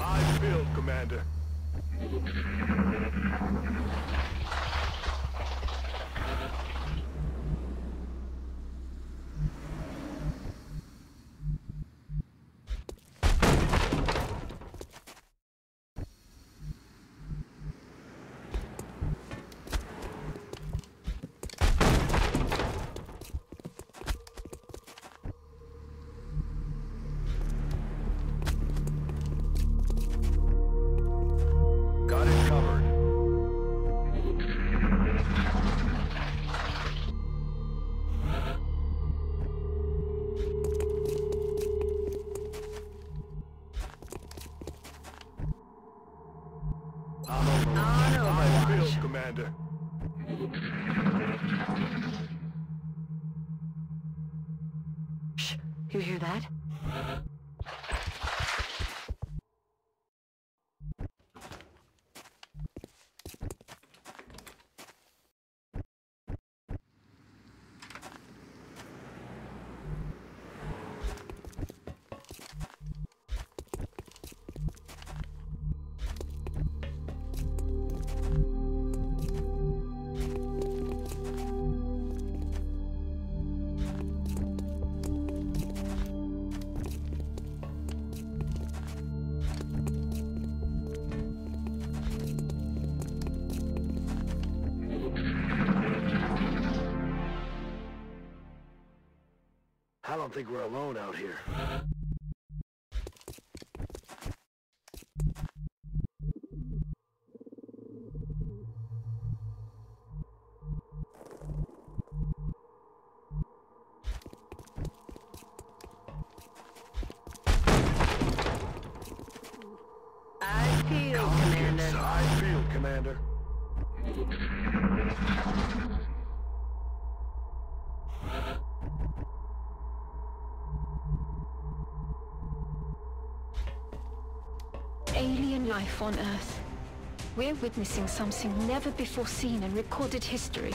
Eyes filled, Commander. Got it covered. On Eyes filled, Overwatch. Commander. Shh, you hear that? I don't think we're alone out here. I feel, Commander. Eyes filled, Commander. Alien life on Earth. We're witnessing something never before seen in recorded history.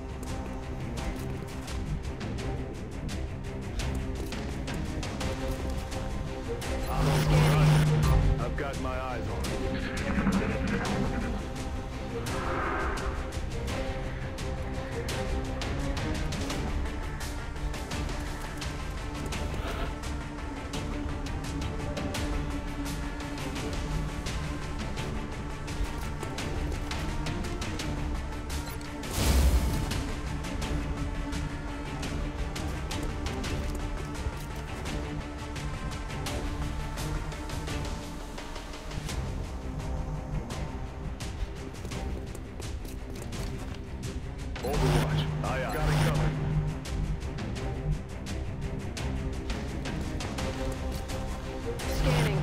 I've got my eyes on it. Overwatch. Aye, aye. Got it covered. Scanning.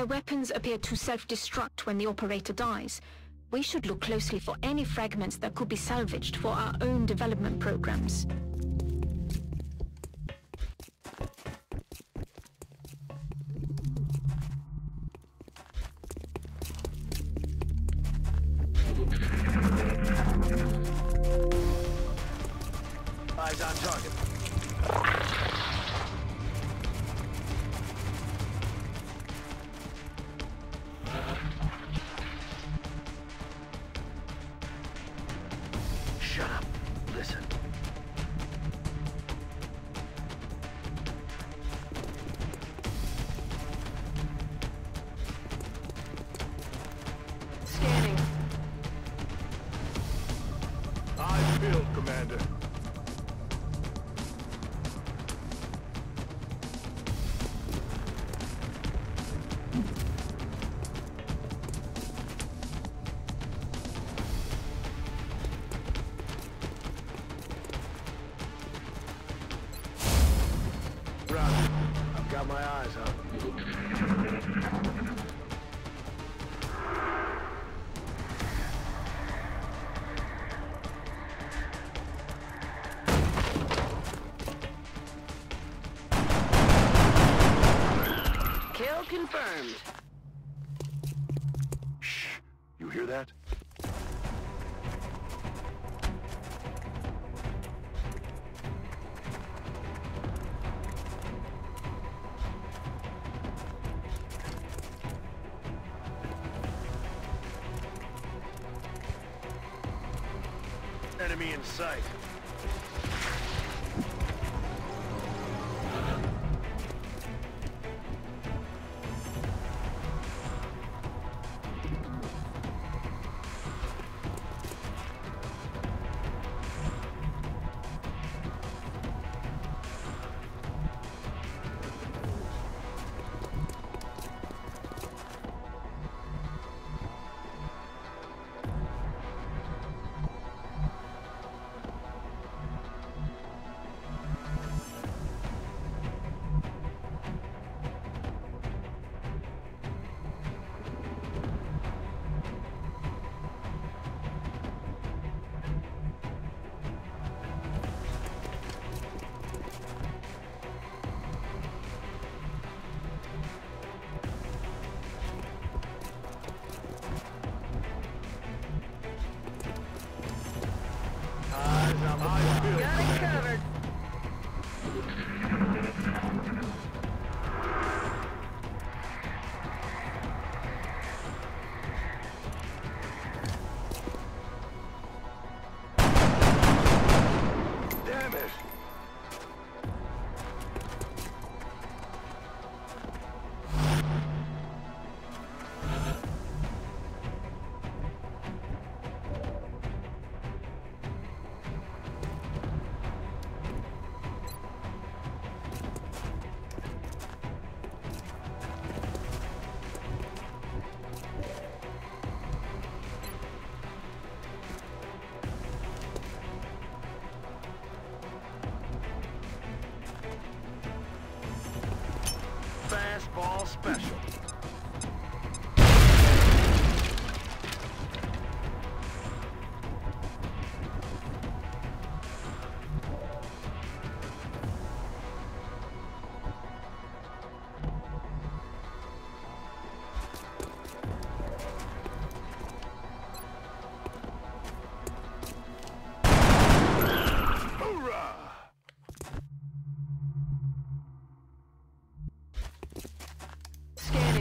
Their weapons appear to self-destruct when the operator dies. We should look closely for any fragments that could be salvaged for our own development programs. Eyes on target. Shut up. Listen. Scanning. Eyes peeled, Commander. Roger. I've got my eyes on. Kill confirmed. Shh. You hear that? Enemy in sight. Eyes peeled, Got it Commander. covered. Damn it! Fastball special. Hoorah! Scanning.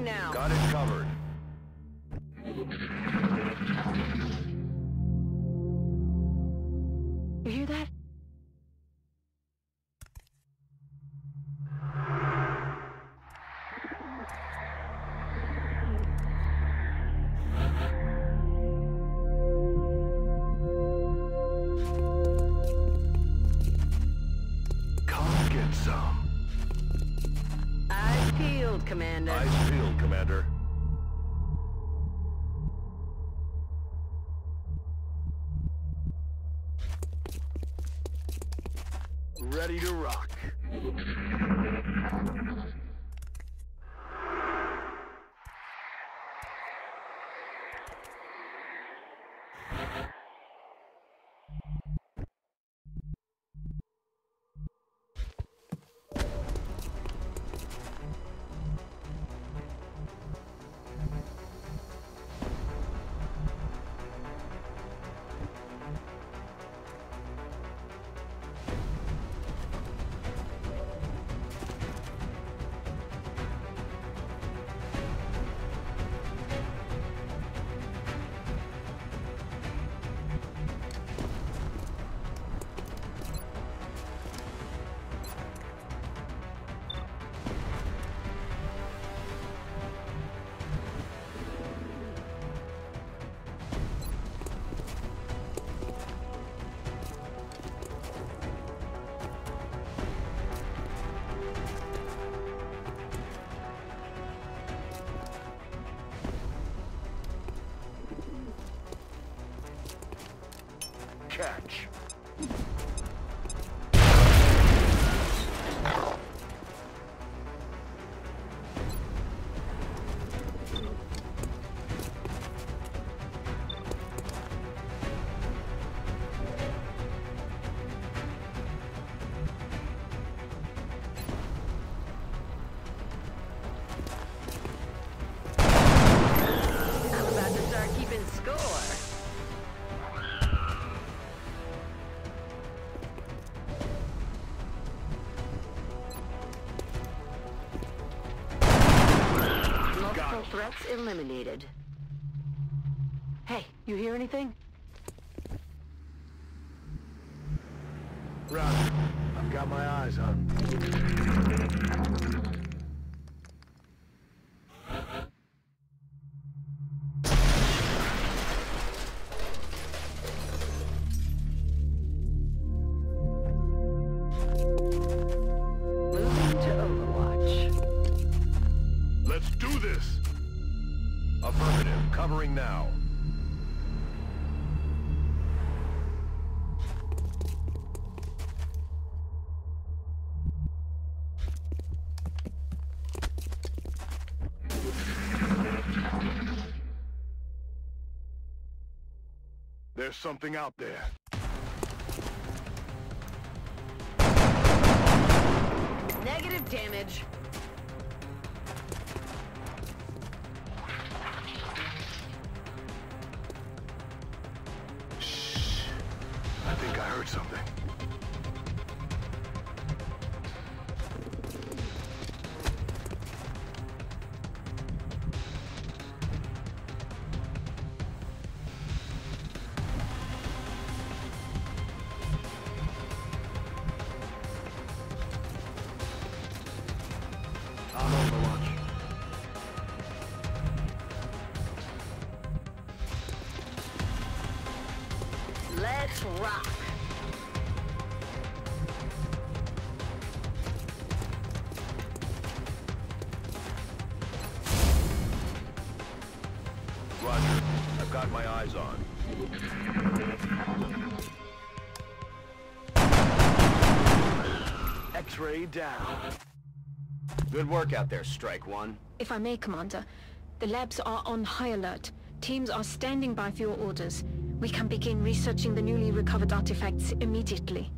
now. Got it covered. You hear that? Come get some. Eyes peeled, Commander. Eyes peeled, Commander. Ready to rock. Catch. I'm about to start keeping score. Multiple threats eliminated. Hey, you hear anything? Roger. I've got my eyes on. Moving to Overwatch. Let's do this! Affirmative. Covering now. There's something out there. Negative damage. Shh. I think I heard something. I'm Overwatch. Let's rock. Roger. I've got my eyes on. X-ray down. Good work out there, Strike One. If I may, Commander, the labs are on high alert. Teams are standing by for your orders. We can begin researching the newly recovered artifacts immediately.